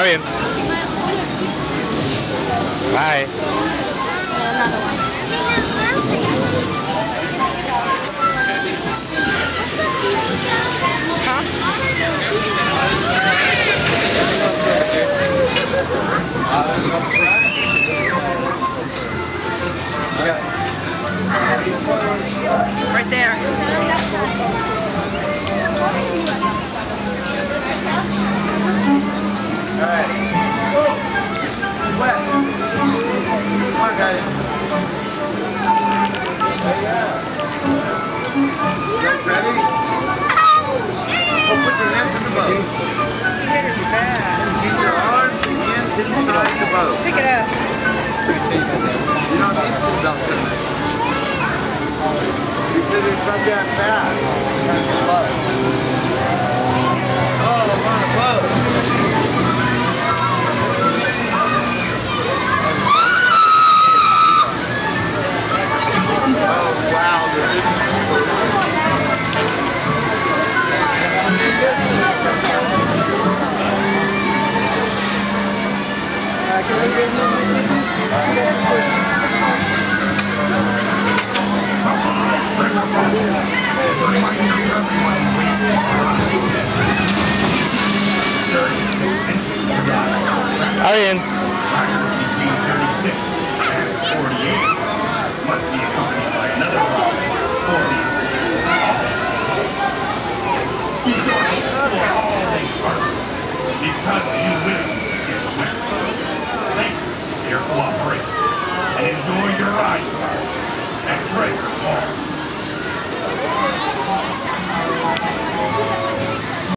Está bien. Bye. Right there. Alright. Wet. Come on, guys. You guys ready? Oh, put your hands in the boat. Keep your arms and hands inside the boat. Pick it up. You don't need seatbelts in this. You said it's not that fast. Oh, I'm on a boat. Oh, wow, there is a super Está bien.